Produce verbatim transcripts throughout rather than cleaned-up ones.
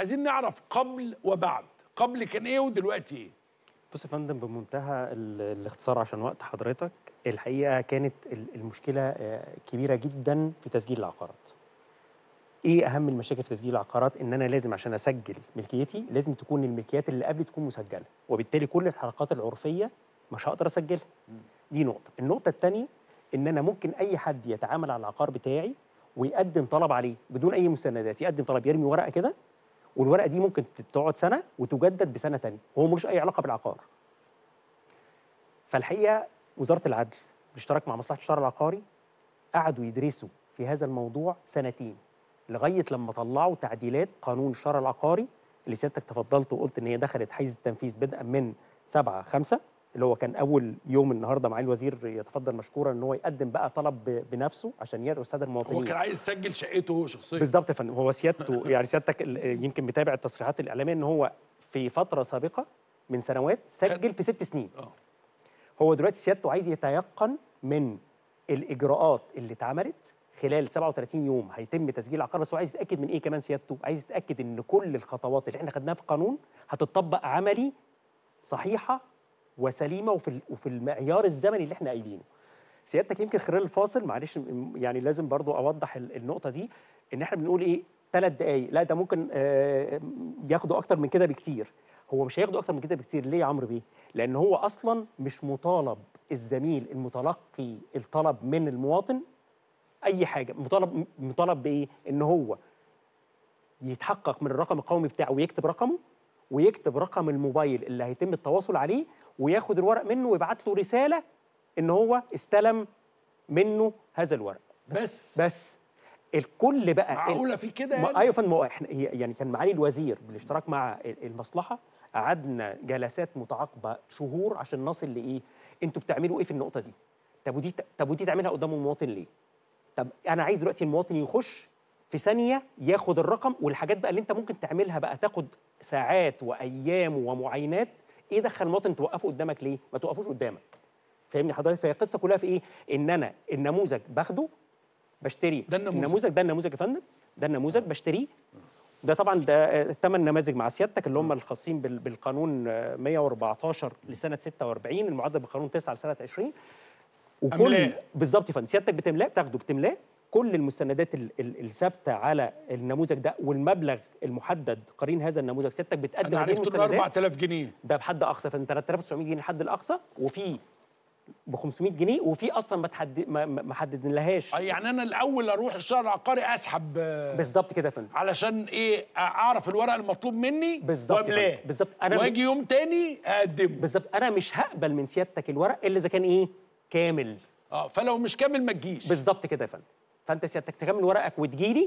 عايزين نعرف قبل وبعد. قبل كان ايه ودلوقتي ايه؟ بص يا فندم، بمنتهى ال- الاختصار عشان وقت حضرتك، الحقيقه كانت ال- المشكله آه، كبيره جدا في تسجيل العقارات. ايه اهم المشاكل في تسجيل العقارات؟ ان انا لازم عشان اسجل ملكيتي لازم تكون الملكيات اللي قبل تكون مسجله، وبالتالي كل الحركات العرفيه مش هقدر اسجلها. دي نقطه. النقطه الثانيه ان انا ممكن اي حد يتعامل على العقار بتاعي ويقدم طلب عليه بدون اي مستندات، يقدم طلب، يرمي ورقه كده، والورقه دي ممكن تقعد سنه وتجدد بسنه ثانيه، وهو ملوش اي علاقه بالعقار. فالحقيقه وزاره العدل بالاشتراك مع مصلحه الشهر العقاري قعدوا يدرسوا في هذا الموضوع سنتين، لغايه لما طلعوا تعديلات قانون الشهر العقاري اللي سيادتك تفضلت وقلت ان هي دخلت حيز التنفيذ بدءا من سبعة خمسة، اللي هو كان اول يوم النهارده. معالي الوزير يتفضل مشكورا ان هو يقدم بقى طلب ب- بنفسه عشان يدعو الساده المواطنين. هو كان عايز يسجل شقته هو شخصيا. بالظبط يا فندم. هو سيادته يعني سيادتك ال- يمكن متابع التصريحات الاعلاميه ان هو في فتره سابقه من سنوات سجل في ست سنين. اه هو دلوقتي سيادته عايز يتيقن من الاجراءات اللي اتعملت خلال سبعة وثلاثين يوم هيتم تسجيل العقار، بس هو عايز يتاكد من ايه كمان سيادته؟ عايز يتاكد ان كل الخطوات اللي احنا خدناها في القانون هتطبق عملي صحيحه وسليمه وفي ال- وفي المعيار الزمني اللي احنا قايلينه. سيادتك يمكن خلال الفاصل معلش م- يعني لازم برضو اوضح ال- النقطه دي، ان احنا بنقول ايه ثلاث دقائق، لا ده ممكن آه، ياخدوا اكتر من كده بكتير. هو مش هياخدوا اكتر من كده بكتير. ليه يا عمرو بيه؟ لان هو اصلا مش مطالب الزميل المتلقي الطلب من المواطن اي حاجه. مطالب مطالب بايه؟ ان هو يتحقق من الرقم القومي بتاعه ويكتب رقمه، ويكتب رقم الموبايل اللي هيتم التواصل عليه، وياخد الورق منه ويبعت له رساله ان هو استلم منه هذا الورق. بس بس الكل بقى معقوله في كده ما يعني؟ ايوه يا فندم. هو احنا هي- يعني كان معالي الوزير بالاشتراك مع ال- المصلحه قعدنا جلسات متعاقبه شهور عشان نصل لايه؟ انتوا بتعملوا ايه في النقطه دي؟ طب ودي طب ودي تعملها قدام المواطن ليه؟ طب انا عايز دلوقتي المواطن يخش في ثانيه ياخد الرقم، والحاجات بقى اللي انت ممكن تعملها بقى تاخد ساعات وايام ومعاينات. ايه دخل المواطن توقفه قدامك ليه؟ ما توقفوش قدامك. فاهمني حضرتك؟ فهي القصه كلها في ايه؟ ان انا النموذج باخده بشتري. ده النموذج. النموذج ده النموذج يا فندم، ده النموذج بشتريه. ده طبعا ده ثمان نماذج مع سيادتك اللي هم الخاصين بال- بالقانون آه، مئة وأربعتاشر لسنه ستة وأربعين، المعدل بقانون تسعة لسنه عشرين. وكل أملاه. بالظبط يا فندم. سيادتك بتملاه، بتاخده بتملاه كل المستندات ال- ال- الثابته على النموذج ده، والمبلغ المحدد قرين هذا النموذج سيادتك بتقدم انا هذه عرفت انه المستندات. أربعة آلاف جنيه. ده بحد اقصى فن ثلاثة آلاف وتسعمائة جنيه الحد الاقصى، وفي ب خمسمائة جنيه، وفي اصلا ما تحدد ما ما ما حددناهاش. آه، يعني انا الاول اروح الشهر العقاري اسحب آه، بالظبط كده يا فندم. علشان ايه؟ اعرف الورق المطلوب مني بالظبط يا واملاه. فندم. بالظبط. انا واجي يوم تاني اقدمه. بالظبط انا مش هقبل من سيادتك الورق الا اذا كان ايه؟ كامل. اه فلو مش كامل ما تجيش. بالظبط كده يا فندم. فانت سيادتك تكمل ورقك وتجيلي،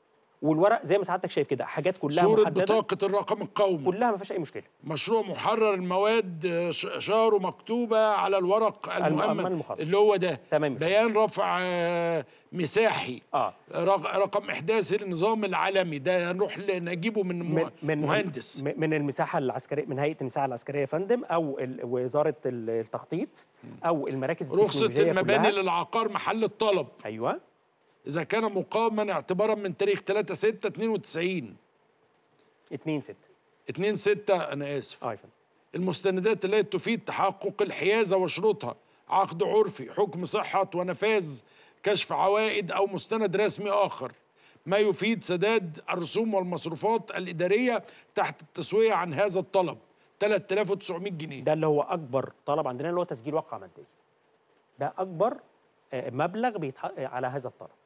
والورق زي ما سعادتك شايف كده حاجات كلها صورة محدده، بطاقة الرقم القومي، كلها ما فيهاش اي مشكله. مشروع محرر المواد، آه، ش- شهره مكتوبة على الورق المؤمن المؤمن المخصص. اللي هو ده. تمام. بيان رفع آه، مساحي، اه رق- رقم إحداث النظام العالمي، ده نروح ل- نجيبه من م- من مهندس. من من المساحه العسكريه، من هيئه المساحه العسكريه يا فندم، او ال- وزاره التخطيط، او المراكز رخصة التكنولوجيه المباني كلها. للعقار محل الطلب، ايوه إذا كان مقاما اعتبارا من تاريخ ثلاثة ستة اثنين وتسعين اتنين ستة. اثنين ستة أنا آسف. اه يا فندم. المستندات التي تفيد تحقق الحيازة وشروطها، عقد عرفي، حكم صحة ونفاذ، كشف عوائد أو مستند رسمي آخر، ما يفيد سداد الرسوم والمصروفات الإدارية تحت التسوية عن هذا الطلب، ثلاثة آلاف وتسعمائة جنيه. ده اللي هو اكبر طلب عندنا، اللي هو تسجيل واقعه ماديه. ده اكبر آه، مبلغ بيتحقق على هذا الطلب.